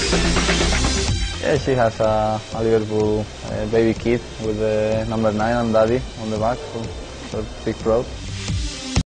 Yeah, she has a Liverpool baby kid with the number 9 and daddy on the back, so big proud.